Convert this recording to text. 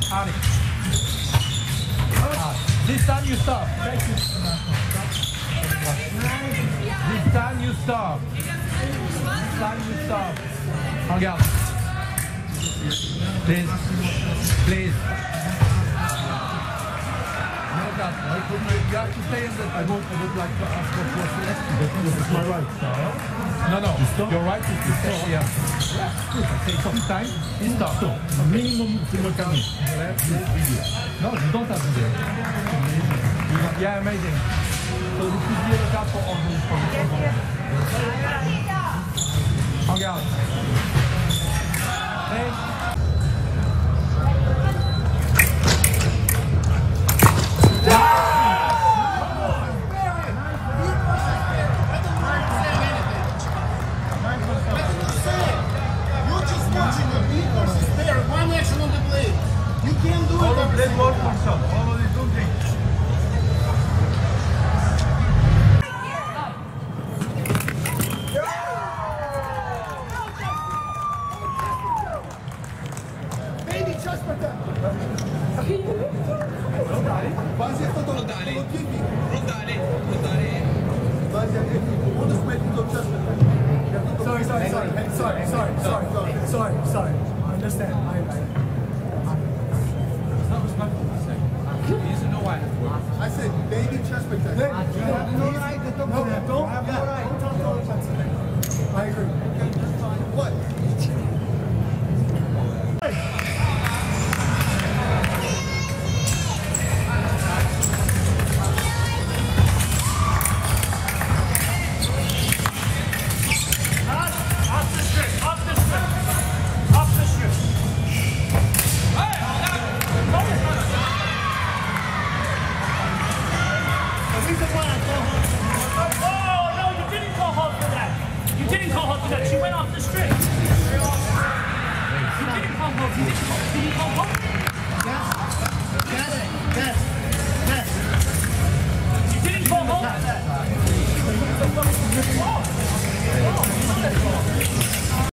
Ali. This time you stop. Thank you. This time you stop. This time you stop. Regarde. Please. Please. You have to stay in the... I would like to ask what was the next, but this is my right. No, your right is to stay here. Yeah. Take some time. Stop. Minimum simultaneous. No, you don't have video. Yeah, amazing. So this is the other card for all those problems. Regarde. Hey. Sorry. I understand. It's not respectful to say. He doesn't know why. I said baby chest protection. No right to talk to them. Don't talk to them. I agree. What? Oh, no, you didn't call her for that. You didn't call her for that. She went off the strip.